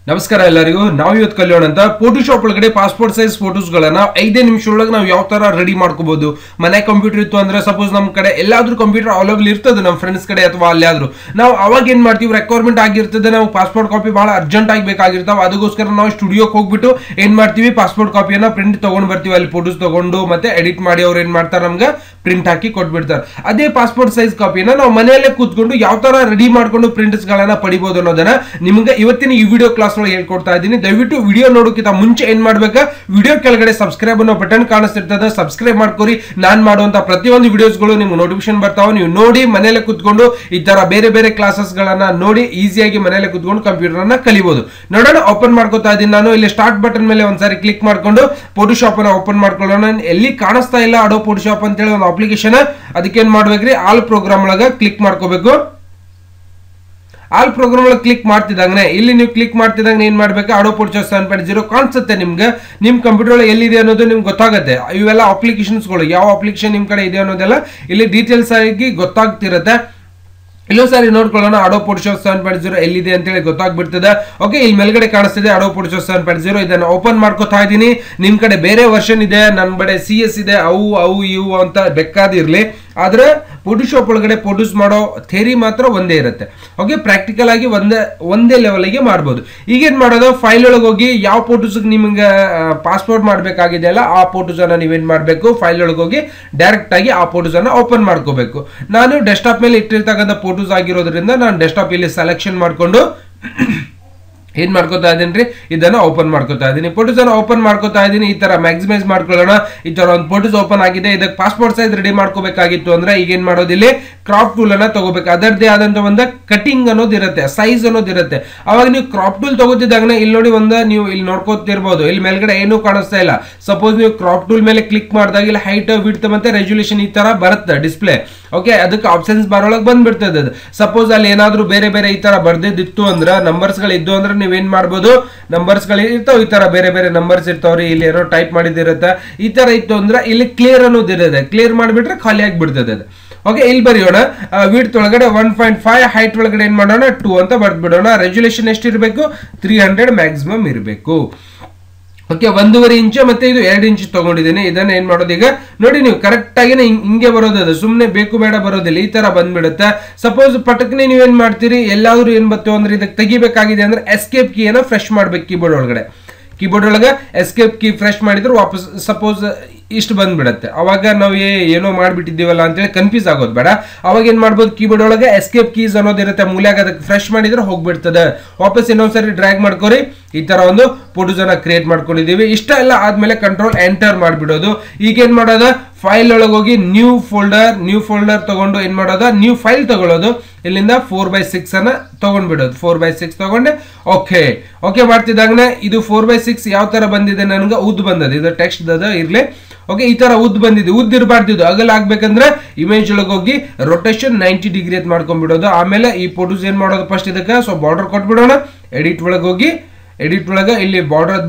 ನಮಸ್ಕಾರ ಎಲ್ಲರಿಗೂ ನಾವು ಇವತ್ತು ಕಲಿಯೋಣ ಅಂತ ಫೋಟೋಶಾಪ್ ಒಳಗಡೆ ಪಾಸ್ಪೋರ್ಟ್ ಸೈಜ್ ಫೋಟೋಸ್ಗಳನ್ನ 5 ನಿಮಿಷದೊಳಗೆ ನಾವು ಯಾವ ತರ ರೆಡಿ ಮಾಡ್ಕೋಬಹುದು. ಮನೆ ಕಂಪ್ಯೂಟರ್ ಇತ್ತು ಅಂದ್ರೆ ಸಪೋಸ್ ನಮ್ಮ ಕಡೆ ಎಲ್ಲಾದ್ರೂ ಕಂಪ್ಯೂಟರ್ ಅವೈಲೇಬಲ್ ಇರ್ತದೆ ನಮ್ಮ ಫ್ರೆಂಡ್ಸ್ ಕಡೆ ಅಥವಾ ಅಲ್ಲಾದ್ರೂ ನಾವು ಅವಾಗ ಏನ್ ಮಾಡ್ತೀವಿ, ರಿಕ್ವೈರ್ಮೆಂಟ್ ಆಗಿರ್ತದೆ, ನಾವು ಪಾಸ್ಪೋರ್ಟ್ ಕಾಪಿ ಬಹಳ ಅರ್ಜೆಂಟ್ ಆಗಿ ಬೇಕಾಗಿರ್ತಾವ. ಅದಕ್ಕೋಸ್ಕರ ನಾವು ಸ್ಟುಡಿಯೋಕ್ಕೆ ಹೋಗ್ಬಿಟ್ಟು ಏನ್ ಮಾಡ್ತೀವಿ, ಪಾಸ್ಪೋರ್ಟ್ ಕಾಪಿಯನ್ನ ಪ್ರಿಂಟ್ ತಗೊಂಡ್ ಬರ್ತೀವಿ. ಅಲ್ಲಿ ಫೋಟೋಸ್ ತಗೊಂಡು ಮತ್ತೆ ಎಡಿಟ್ ಮಾಡಿ ಅವ್ರು ಏನ್ ಮಾಡ್ತಾರೆ, ನಮ್ಗೆ ಪ್ರಿಂಟ್ ಹಾಕಿ ಕೊಟ್ಬಿಡ್ತಾರೆ. ಅದೇ ಪಾಸ್ಪೋರ್ಟ್ ಸೈಜ್ ಕಾಪಿಯನ್ನ ನಾವು ಮನೆಯಲ್ಲೇ ಕೂತ್ಕೊಂಡು ಯಾವ ತರ ರೆಡಿ ಮಾಡ್ಕೊಂಡು ಪ್ರಿಂಟ್ಸ್ ಗಳನ್ನ ಪಡಿಬಹುದು ಅನ್ನೋದನ್ನ ನಿಮ್ಗೆ ಇವತ್ತಿನ ಈ ವಿಡಿಯೋ ಕ್ಲಾಸ್ ಒಳಗೆ ಹೇಳ್ಕೊಡ್ತಾ ಇದ್ದೀನಿ. ದಯವಿಟ್ಟು ವಿಡಿಯೋ ನೋಡೋಕ್ಕಿಂತ ಮುಂಚೆ ಏನ್ ಮಾಡ್ಬೇಕಾ, ವಿಡಿಯೋ ಕೆಳಗಡೆ ಸಬ್ಸ್ಕ್ರೈಬ್ ಅನ್ನೋ ಬಟನ್ ಕಾಣಿಸ್ತಿರ್ತದೆ, ಸಬ್ಸ್ಕ್ರೈಬ್ ಮಾಡ್ಕೊರಿ. ನಾನ್ ಮಾಡುವಂತ ಪ್ರತಿಯೊಂದು ವಿಡಿಯೋಸ್ಗಳು ನಿಮ್ಗೆ ನೋಟಿಫಿಕೇಶನ್ ಬರ್ತಾವ. ನೀವು ನೋಡಿ ಮನೆಯಲ್ಲೇ ಕೂತ್ಕೊಂಡು ಈ ತರ ಬೇರೆ ಬೇರೆ ಕ್ಲಾಸಸ್ ಗಳನ್ನ ನೋಡಿ ಈಸಿಯಾಗಿ ಮನೆಯಲ್ಲೇ ಕೂತ್ಕೊಂಡು ಕಂಪ್ಯೂಟರ್ ಅನ್ನ ಕಲಿಬಹುದು. ನೋಡೋಣ, ಓಪನ್ ಮಾಡ್ಕೋತಾ ಇದ್ದೀನಿ ನಾನು. ಇಲ್ಲಿ ಸ್ಟಾರ್ಟ್ ಬಟನ್ ಮೇಲೆ ಒಂದ್ಸಾರಿ ಕ್ಲಿಕ್ ಮಾಡ್ಕೊಂಡು ಫೋಟೋಶಾಪ್ ಅನ್ನ ಓಪನ್ ಮಾಡ್ಕೊಳ್ಳೋಣ. ಎಲ್ಲಿ ಕಾಣಿಸ್ತಾ ಇಲ್ಲ ಅಡೋ ಫೋಟೋಶಾಪ್ ಅಂತ ಹೇಳಿ ಒಂದು ಅಪ್ಲಿಕೇಶನ್, ಅದಕ್ಕೆ ಏನ್ ಮಾಡ್ಬೇಕ್ರಿ, ಆಲ್ ಪ್ರೋಗ್ರಾಮ್ ಒಳಗ ಕ್ಲಿಕ್ ಮಾಡ್ಕೋಬೇಕು. ಆಲ್ ಪ್ರೋಗ್ರಾಮ್ ಒಳಗೆ ಕ್ಲಿಕ್ ಮಾಡ್ತಿದ್ದಂಗೆ ಇಲ್ಲಿ ನೀವು ಕ್ಲಿಕ್ ಮಾಡ್ತಿದ್ದಂಗೆ ಏನ್ ಮಾಡ್ಬೇಕು, ಅಡೋ ಫೋಟೋಶಾಪ್ 7.0 ಕಾಣಿಸುತ್ತೆ ನಿಮ್ಗೆ. ನಿಮ್ ಕಂಪ್ಯೂಟರ್ ಒಳಗೆ ಎಲ್ಲಿದೆ ಅನ್ನೋದು ನಿಮ್ಗೆ ಗೊತ್ತಾಗುತ್ತೆ. ಇವೆಲ್ಲ ಅಪ್ಲಿಕೇಶನ್ಸ್ಗಳು ಯಾವ ಅಪ್ಲಿಕೇಶನ್ ನಿಮ್ ಕಡೆ ಇದೆ ಅನ್ನೋದೆಲ್ಲ ಇಲ್ಲಿ ಡೀಟೇಲ್ಸ್ ಆಗಿ ಗೊತ್ತಾಗ್ತಿರುತ್ತೆ. ಇಲ್ಲೋ ಸಾರಿ ನೋಡ್ಕೊಳ್ಳೋಣ, ಅಡೋ ಫೋಟೋಶಾಪ್ 7.0 ಎಲ್ಲಿದೆ ಅಂತ ಹೇಳಿ ಗೊತ್ತಾಗ್ಬಿಡ್ತದೆ. ಓಕೆ, ಇಲ್ಲಿ ಮೇಲ್ಗಡೆ ಕಾಣಿಸ್ತಿದೆ ಅಡೋ ಫೋಟೋಶಾಪ್ 7.0. ಇದನ್ನ ಓಪನ್ ಮಾಡ್ಕೋತಾ ಇದ್ದೀನಿ. ನಿಮ್ ಕಡೆ ಬೇರೆ ವರ್ಷನ್ ಇದೆ, ನನ್ನ ಕಡೆ CS ಇದೆ, ಅವು ಇವು ಅಂತ ಬೇಕಾದಿರ್ಲಿ. ಆದ್ರೆ ಫೋಟೋಶಾಪ್ ಒಳಗಡೆ ಫೋಟೋಸ್ ಮಾಡೋ ಥೇರಿ ಮಾತ್ರ ಒಂದೇ ಇರುತ್ತೆ. ಓಕೆ, ಪ್ರಾಕ್ಟಿಕಲ್ ಆಗಿ ಒಂದೇ ಲೆವೆಲ್ಗೆ ಮಾಡ್ಬೋದು. ಈಗೇನ್ ಮಾಡೋದು, ಫೈಲ್ ಒಳಗೆ ಹೋಗಿ ಯಾವ ಫೋಟೋಸ್ ನಿಮ್ಗೆ ಪಾಸ್ಪೋರ್ಟ್ ಮಾಡ್ಬೇಕಾಗಿದೆ ಅಲ್ಲ ಆ ಫೋಟೋಸ್ ಅನ್ನ ನೀವೇನ್ ಮಾಡ್ಬೇಕು, ಫೈಲ್ ಒಳಗೆ ಹೋಗಿ ಡೈರೆಕ್ಟ್ ಆಗಿ ಆ ಫೋಟೋಸ್ ಅನ್ನ ಓಪನ್ ಮಾಡ್ಕೋಬೇಕು. ನಾನು ಡೆಸ್ಕ್ಟಾಪ್ ಮೇಲೆ ಇಟ್ಟಿರ್ತಕ್ಕಂಥ ಫೋಟೋಸ್ ಆಗಿರೋದ್ರಿಂದ ನಾನು ಡೆಸ್ಕ್ಟಾಪ್ ಇಲ್ಲಿ ಸೆಲೆಕ್ಷನ್ ಮಾಡ್ಕೊಂಡು ಏನ್ ಮಾಡ್ಕೋತಾ ಇದೀನಿ, ಇದನ್ನ ಓಪನ್ ಮಾಡ್ಕೋತಾ ಇದೀನಿ. ಫೋಟೋಸ್ ಅನ್ನ ಓಪನ್ ಮಾಡ್ಕೋತಾ ಇದೀನಿ. ಈ ತರ ಮ್ಯಾಕ್ಸಿಮೈಸ್ ಮಾಡ್ಕೊಳ್ಳೋಣ. ಈ ತರ ಒಂದು ಫೋಟೋಸ್ ಓಪನ್ ಆಗಿದೆ. ಇದಕ್ಕೆ ಪಾಸ್ಪೋರ್ಟ್ ಸೈಜ್ ರೆಡಿ ಮಾಡ್ಕೋಬೇಕಾಗಿತ್ತು ಅಂದ್ರೆ ಈಗ ಏನ್ ಮಾಡೋದಿಲ್ಲ, ಕ್ರಾಪ್ ಟೂಲ್ ಅನ್ನ ತಗೋಬೇಕು. ಅದರದೇ ಆದಂತ ಒಂದು ಕಟಿಂಗ್ ಅನ್ನೋದು ಇರುತ್ತೆ, ಸೈಜ್ ಅನ್ನೋದು ಇರುತ್ತೆ. ಅವಾಗ ನೀವು ಕ್ರಾಪ್ ಟೂಲ್ ತಗೋತಿದ್ದಾಗ ಇಲ್ಲಿ ನೋಡಿ ನೀವು ಇಲ್ಲಿ ನೋಡ್ಕೋತಿರ್ಬೋದು, ಇಲ್ಲಿ ಮೇಲ್ಗಡೆ ಏನೂ ಕಾಣಿಸ್ತಾ ಇಲ್ಲ. ಸಪೋಸ್ ನೀವು ಕ್ರಾಪ್ ಟೂಲ್ ಮೇಲೆ ಕ್ಲಿಕ್ ಮಾಡಿದಾಗ ಇಲ್ಲಿ ಹೈಟ್, ವಿಡ್ತ್ ಮತ್ತೆ ರೆಸಲ್ಯೂಷನ್ ಈ ತರ ಬರುತ್ತೆ ಡಿಸ್ಪ್ಲೇ. ಓಕೆ, ಅದಕ್ಕೆ ಆಪ್ಷನ್ಸ್ ಬಾರೊಳಗೆ ಬಂದ್ಬಿಡ್ತದೆ. ಅದು ಸಪೋಸ್ ಅಲ್ಲಿ ಏನಾದ್ರೂ ಬೇರೆ ಬೇರೆ ಈ ತರ ಬರ್ದಿದ್ದು ಅಂದ್ರೆ, ನಂಬರ್ಸ್ ಗಳು ಇದ್ದು ಅಂದ್ರೆ ನೀವೇನ್ ಮಾಡ್ಬೋದು, ನಂಬರ್ಸ್ ಗಳು ಇರ್ತಾವ, ಈ ತರ ಬೇರೆ ಬೇರೆ ನಂಬರ್ಸ್ ಇರ್ತಾವ್ರಿ. ಇಲ್ಲಿ ಏನೋ ಟೈಪ್ ಮಾಡಿದಿರುತ್ತೆ. ಈ ತರ ಇತ್ತು ಅಂದ್ರೆ ಇಲ್ಲಿ ಕ್ಲಿಯರ್ ಅನ್ನೋದು ಇರುತ್ತೆ. ಕ್ಲಿಯರ್ ಮಾಡಿಬಿಟ್ರೆ ಖಾಲಿ ಆಗಿಬಿಡ್ತದೆ ಅದು. ಓಕೆ, ಇಲ್ಲಿ ಬರೆಯೋಣ, ವಿಡ್ತ್ ಒಳಗಡೆ 1.5, ಹೈಟ್ ಒಳಗಡೆ ಏನ್ ಮಾಡೋಣ 2 ಅಂತ ಬರ್ದ್ಬಿಡೋಣ. ರೆಸಲ್ಯೂಷನ್ ಎಷ್ಟಿರಬೇಕು, 300 ಮ್ಯಾಕ್ಸಿಮಮ್ ಇರಬೇಕು. ಓಕೆ, 1.5 ಇಂಚ್ ಮತ್ತೆ ಇದು 2 ಇಂಚ್ ತಗೊಂಡಿದ್ದೀನಿ. ಇದನ್ನ ಏನ್ ಮಾಡೋದು, ಈಗ ನೋಡಿ ನೀವು ಕರೆಕ್ಟ್ ಆಗಿ ಹಿಂಗೆ ಬರೋದು, ಅದು ಸುಮ್ಮನೆ ಬೇಕು ಬೇಡ ಬರೋದಿಲ್ಲ, ಈ ತರ ಬಂದ್ಬಿಡುತ್ತೆ. ಸಪೋಸ್ ಪಟಕ್ನೆ ನೀವೇನ್ ಮಾಡ್ತೀರಿ, ಎಲ್ಲಾದ್ರೂ ಏನ್ ಬರ್ತೇವೆ ಅಂದ್ರೆ ಇದಕ್ಕೆ ತೆಗಿಬೇಕಾಗಿದೆ ಅಂದ್ರೆ ಎಸ್ಕೇಪ್ ಕೀ ಅನ್ನ ಫ್ರೆಶ್ ಮಾಡ್ಬೇಕು. ಕೀಬೋರ್ಡ್ ಒಳಗೆ ಎಸ್ಕೇಪ್ ಕೀ ಫ್ರೆಶ್ ಮಾಡಿದ್ರೆ ವಾಪಸ್ ಸಪೋಸ್ ಇಷ್ಟು ಬಂದ್ಬಿಡತ್ತೆ. ಅವಾಗ ನಾವು ಏನೋ ಮಾಡ್ಬಿಟ್ಟಿದ್ದೀವಲ್ಲ ಅಂತೇಳಿ ಕನ್ಫ್ಯೂಸ್ ಆಗೋದು ಬೇಡ. ಅವಾಗ ಏನ್ ಮಾಡ್ಬೋದು, ಕೀಬೋರ್ಡ್ ಒಳಗೆ ಎಸ್ಕೇಪ್ ಕೀಸ್ ಅನ್ನೋದಿರುತ್ತೆ, ಮೂಲೆಯಾಗ ಅದಕ್ಕೆ ಫ್ರೆಶ್ ಮಾಡಿದ್ರೆ ಹೋಗ್ಬಿಡ್ತದೆ. ವಾಪಸ್ ಇನ್ನೊಂದ್ಸರಿ ಡ್ರ್ಯಾಗ್ ಮಾಡ್ಕೊರಿ. ಈ ತರ ಒಂದು ಫೋಟೋಸ್ ಅನ್ನ ಕ್ರಿಯೇಟ್ ಮಾಡ್ಕೊಂಡಿದೀವಿ. ಇಷ್ಟ ಎಲ್ಲ ಆದ್ಮೇಲೆ ಕಂಟ್ರೋಲ್ ಎಂಟರ್ ಮಾಡ್ಬಿಡೋದು. ಈಗ ಏನ್ ಮಾಡೋದು, ಫೈಲ್ ಒಳಗೆ ಹೋಗಿ ನ್ಯೂ ಫೋಲ್ಡರ್ ತಗೊಂಡು ಏನ್ ಮಾಡೋದು, ನ್ಯೂ ಫೈಲ್ ತಗೊಳ್ಳೋದು. ಇಲ್ಲಿಂದ 4/6 ಅನ್ನ ತಗೊಂಡ್ಬಿಡೋದು. 4/6 ತಗೊಂಡೆ ಓಕೆ ಮಾಡ್ತಿದ್ದಾಗನೆ ಇದು 4/6 ಯಾವ ತರ ಬಂದಿದೆ, ನನಗೆ ಉದ್ದ ಬಂದದ, ಇದು ಟೆಕ್ಸ್ಟ್ ಅದ ಇರ್ಲಿ. ಓಕೆ, ಈ ತರ ಉದ್ದ ಬಂದಿದೆ. ಉದ್ದ ಇರಬಾರ್ದಿದ್ದು, ಅಗಲ ಆಗ್ಬೇಕಂದ್ರೆ ಇಮೇಜ್ ಒಳಗೆ ಹೋಗಿ ರೊಟೇಷನ್ 90 ಡಿಗ್ರಿ ಅಂತ ಮಾಡ್ಕೊಂಡ್ಬಿಡೋದು. ಆಮೇಲೆ ಈ ಫೋಟೋಸ್ ಏನ್ ಮಾಡೋದು, ಫಸ್ಟ್ ಇದಕ್ಕೆ ಬಾರ್ಡರ್ ಕೊಟ್ಬಿಡೋಣ. ಎಡಿಟ್ ಒಳಗೆ ಹೋಗಿ ಇಲ್ಲಿ ಬಾರ್ಡರ್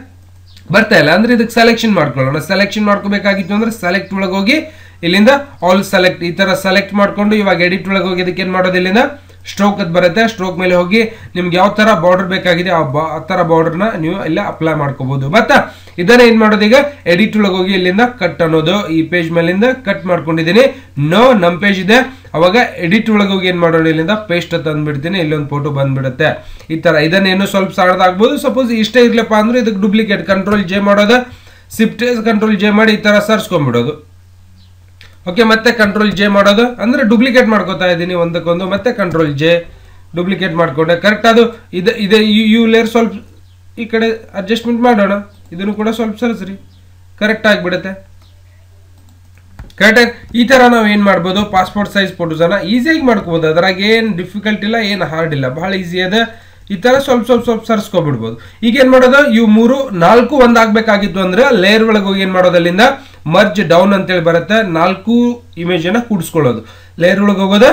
ಬರ್ತಾ ಇಲ್ಲ ಅಂದ್ರೆ ಇದಕ್ಕೆ ಸೆಲೆಕ್ಷನ್ ಮಾಡ್ಕೊಳ್ಳೋಣ. ಸೆಲೆಕ್ಷನ್ ಮಾಡ್ಕೋಬೇಕಾಗಿತ್ತು ಅಂದ್ರೆ ಸೆಲೆಕ್ಟ್ ಒಳಗೆ ಹೋಗಿ ಇಲ್ಲಿಂದ ಆಲ್ ಸೆಲೆಕ್ಟ್, ಈ ತರ ಸೆಲೆಕ್ಟ್ ಮಾಡ್ಕೊಂಡು ಇವಾಗ ಎಡಿಟ್ ಒಳಗೆ ಹೋಗಿ ಇದಕ್ಕೆ ಏನ್ ಮಾಡೋದು, ಇಲ್ಲಿಂದ ಸ್ಟ್ರೋಕ್ ಅದು ಬರುತ್ತೆ. ಸ್ಟ್ರೋಕ್ ಮೇಲೆ ಹೋಗಿ ನಿಮ್ಗೆ ಯಾವ ತರ ಬಾರ್ಡರ್ ಬೇಕಾಗಿದೆ ಆ ತರ ಬಾರ್ಡರ್ನ ನೀವು ಇಲ್ಲ ಅಪ್ಲೈ ಮಾಡ್ಕೋಬಹುದು. ಮತ್ತೆ ಇದನ್ನ ಏನ್ ಮಾಡೋದು, ಈಗ ಎಡಿಟ್ ಒಳಗೆ ಹೋಗಿ ಇಲ್ಲಿಂದ ಕಟ್ ಅನ್ನೋದು, ಈ ಪೇಜ್ ಮೇಲಿಂದ ಕಟ್ ಮಾಡ್ಕೊಂಡಿದ್ದೀನಿ. ನಮ್ ಪೇಜ್ ಇದೆ. ಅವಾಗ ಎಡಿಟ್ ಒಳಗೆ ಹೋಗಿ ಏನ್ ಮಾಡೋಣ, ಇಲ್ಲಿಂದ ಪೇಸ್ಟ್ ತಂದ್ಬಿಡ್ತೀನಿ. ಇಲ್ಲೊಂದು ಫೋಟೋ ಬಂದ್ಬಿಡುತ್ತೆ. ಈ ತರ ಇದನ್ನೇನು ಸ್ವಲ್ಪ ಸಣ್ಣದಾಗ್ಬೋದು. ಸಪೋಸ್ ಇಷ್ಟೇ ಇರ್ಲಪ್ಪ ಅಂದ್ರೆ ಇದಕ್ಕೆ ಡೂಪ್ಲಿಕೇಟ್ ಕಂಟ್ರೋಲ್ ಜೆ ಮಾಡೋದು, ಶಿಫ್ಟ್ ಕಂಟ್ರೋಲ್ ಜೆ ಮಾಡಿ ಈ ತರ ಸರ್ಸ್ಕೊಂಡ್ಬಿಡೋದು. ಓಕೆ, ಮತ್ತೆ ಕಂಟ್ರೋಲ್ ಜೆ ಮಾಡೋದು ಅಂದ್ರೆ ಡೂಪ್ಲಿಕೇಟ್ ಮಾಡ್ಕೋತಾ ಇದ್ದೀನಿ ಒಂದಕ್ಕೊಂದು. ಮತ್ತೆ ಕಂಟ್ರೋಲ್ ಜೆ ಡೂಪ್ಲಿಕೇಟ್ ಮಾಡ್ಕೊಂಡೆ. ಕರೆಕ್ಟ್ ಅದು ಇದೆ ಯು ಲೇಯರ್ ಸ್ವಲ್ಪ ಈ ಕಡೆ ಅಡ್ಜಸ್ಟ್ಮೆಂಟ್ ಮಾಡೋಣ. ಇದನ್ನು ಕೂಡ ಸ್ವಲ್ಪ ಸರಿಸ್ರಿ, ಕರೆಕ್ಟ್ ಆಗಿಬಿಡುತ್ತೆ. ಕರೆಕ್ಟ್. ಈ ತರ ನಾವು ಏನ್ ಮಾಡ್ಬೋದು, ಪಾಸ್ಪೋರ್ಟ್ ಸೈಜ್ ಫೋಟೋಸ್ ಅನ್ನ ಈಸಿಯಾಗಿ ಮಾಡ್ಕೋಬಹುದು. ಅದ್ರಾಗ ಏನ್ ಡಿಫಿಕಲ್ಟ್ ಇಲ್ಲ, ಏನ್ ಹಾರ್ಡ್ ಇಲ್ಲ, ಬಹಳ ಈಸಿ ಅದ. ಈ ತರ ಸ್ವಲ್ಪ ಸರ್ಸ್ಕೊಬಿಡ್ಬೋದು. ಈಗ ಏನ್ ಮಾಡೋದು, ಇವು 3, 4 ಒಂದಾಗಬೇಕಾಗಿತ್ತು ಅಂದ್ರೆ ಲೇಯರ್ ಒಳಗೆ ಹೋಗಿ ಏನ್ ಮಾಡೋದು, ಅಲ್ಲಿಂದ ಮರ್ಜ್ ಡೌನ್ ಅಂತೇಳಿ ಬರುತ್ತೆ. 4 ಇಮೇಜ್ ಅನ್ನ ಕೂಡಿಸ್ಕೊಳ್ಳೋದು. ಲೇಯರ್ ಒಳಗೆ ಹೋಗೋದು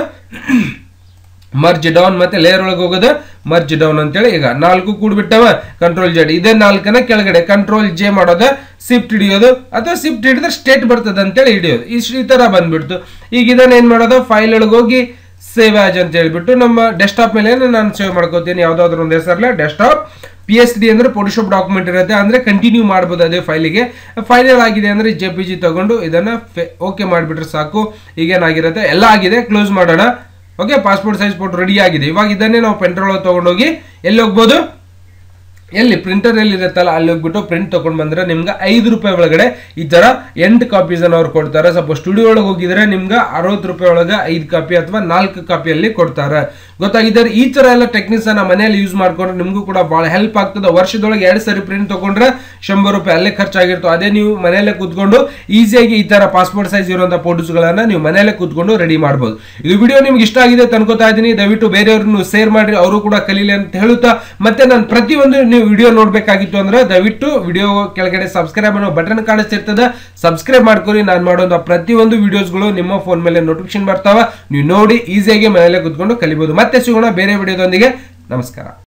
ಮರ್ಜ್ ಡೌನ್, ಮತ್ತೆ ಲೇಯರ್ ಒಳಗೆ ಹೋಗೋದು ಮರ್ಜ್ ಡೌನ್ ಅಂತೇಳಿ. ಈಗ 4 ಕೂಡ್ಬಿಟ್ಟವ, ಕಂಟ್ರೋಲ್ ಜೆಡ್. ಇದೇ 4ನ ಕೆಳಗಡೆ ಕಂಟ್ರೋಲ್ ಜೆ ಮಾಡೋದು, ಶಿಫ್ಟ್ ಹಿಡಿಯೋದು, ಅಥವಾ ಶಿಫ್ಟ್ ಹಿಡಿದ್ರೆ ಸ್ಟೇಟ್ ಬರ್ತದೆ ಅಂತೇಳಿ ಹಿಡಿಯೋದು. ಈ ತರ ಬಂದ್ಬಿಡ್ತು. ಈಗ ಇದನ್ನ ಏನ್ ಮಾಡೋದು, ಫೈಲ್ ಒಳಗೆ ಹೋಗಿ ಸೇವ್ ಆಸ್ ಅಂತ ಹೇಳ್ಬಿಟ್ಟು ನಮ್ಮ ಡೆಸ್ಕ್ಟಾಪ್ ಮೇಲೆ ನಾನು ಸೇವ್ ಮಾಡ್ಕೋತೀನಿ, ಯಾವ್ದಾದ್ರು ಒಂದು ಹೆಸರಲ್ಲೇ ಡೆಸ್ಕ್ಟಾಪ್. PSD ಅಂದ್ರೆ ಫೋಟೋಶಾಪ್ ಡಾಕ್ಯುಮೆಂಟ್ ಇರುತ್ತೆ, ಅಂದ್ರೆ ಕಂಟಿನ್ಯೂ ಮಾಡ್ಬೋದು ಅದೇ ಫೈಲಿಗೆ. ಫೈನಲ್ ಆಗಿದೆ ಅಂದ್ರೆ JPG ತಗೊಂಡು ಇದನ್ನ ಓಕೆ ಮಾಡಿಬಿಟ್ರೆ ಸಾಕು. ಈಗೇನಾಗಿರುತ್ತೆ ಎಲ್ಲ ಆಗಿದೆ, ಕ್ಲೋಸ್ ಮಾಡೋಣ. Okay, passport size photo ready ಆಗಿದೆ. ಇವಾಗ ಇದನ್ನೇ ನಾವು ಪೆನ್ ಡ್ರೈವ್ ತಗೊಂಡೋಗಿ ಎಲ್ಲಿ ಹೋಗ್ಬೋದು, ಎಲ್ಲಿ ಪ್ರಿಂಟರ್ ಎಲ್ಲಿ ಇರುತ್ತಲ್ಲ ಅಲ್ಲಿ ಹೋಗ್ಬಿಟ್ಟು ಪ್ರಿಂಟ್ ತಗೊಂಡ್ ಬಂದ್ರೆ ನಿಮ್ಗೆ 5 ರೂಪಾಯಿ ಒಳಗಡೆ ಈ ತರ 8 ಕಾಪೀಸ್ ಅನ್ನು ಅವ್ರು ಕೊಡ್ತಾರೆ. ಸಪೋಸ್ ಸ್ಟುಡಿಯೋ ಒಳಗೆ ಹೋಗಿದ್ರೆ ನಿಮ್ಗೆ 60 ರೂಪಾಯಿ ಒಳಗೆ 5 ಕಾಪಿ ಅಥವಾ 4 ಕಾಪಿಯಲ್ಲಿ ಕೊಡ್ತಾರೆ. ಗೊತ್ತಾಗಿದ್ದಾರೆ? ಈ ತರ ಎಲ್ಲ ಟೆಕ್ನಿಕ್ಸ್ ಅನ್ನ ಮನೆಯಲ್ಲಿ ಯೂಸ್ ಮಾಡ್ಕೊಂಡ್ರೆ ನಿಮ್ಗೂ ಕೂಡ ಬಹಳ ಹೆಲ್ಪ್ ಆಗ್ತದೆ. ವರ್ಷದೊಳಗೆ 2 ಸರಿ ಪ್ರಿಂಟ್ ತಗೊಂಡ್ರೆ 100 ರೂಪಾಯಿ ಅಲ್ಲೇ ಖರ್ಚಾಗಿರ್ತವೆ. ಅದೇ ನೀವು ಮನೆಯಲ್ಲೇ ಕೂತ್ಕೊಂಡು ಈಸಿಯಾಗಿ ಈ ತರ ಪಾಸ್ಪೋರ್ಟ್ ಸೈಜ್ ಇರುವಂತಹ ಫೋಟೋಸ್ ಗಳನ್ನ ನೀವು ಮನೆಯಲ್ಲೇ ಕೂತ್ಕೊಂಡು ರೆಡಿ ಮಾಡಬಹುದು. ಇದು ವಿಡಿಯೋ ನಿಮ್ಗೆ ಇಷ್ಟ ಆಗಿದೆ ಅನ್ಕೋತಾ ಇದೀನಿ. ದಯವಿಟ್ಟು ಬೇರೆಯವ್ರನ್ನು ಶೇರ್ ಮಾಡಿ, ಅವರು ಕೂಡ ಕಲೀಲಿ ಅಂತ ಹೇಳುತ್ತಾ, ಮತ್ತೆ ನಾನು ಪ್ರತಿಯೊಂದು ವಿಡಿಯೋ ನೋಡ್ಬೇಕಾಗಿತ್ತು ಅಂದ್ರೆ ದಯವಿಟ್ಟು ವಿಡಿಯೋ ಕೆಳಗಡೆ ಸಬ್ಸ್ಕ್ರೈಬ್ ಅನ್ನೋ ಬಟನ್ ಕಾಣಿಸ್ತಿರ್ತದೆ, ಸಬ್ಸ್ಕ್ರೈಬ್ ಮಾಡ್ಕೊಳ್ಳಿ. ನಾನು ಮಾಡೋ ಪ್ರತಿಯೊಂದು ವಿಡಿಯೋಸ್ಗಳು ನಿಮ್ಮ ಫೋನ್ ಮೇಲೆ ನೋಟಿಫಿಕೇಶನ್ ಬರ್ತಾವ, ನೀವು ನೋಡಿ ಈಸಿಯಾಗಿ ಮನೆಯಲ್ಲೇ ಕೂತ್ಕೊಂಡು ಕಲಿಬಹುದು. ಮತ್ತೆ ಸಿಗೋಣ ಬೇರೆ ವಿಡಿಯೋದೊಂದಿಗೆ. ನಮಸ್ಕಾರ.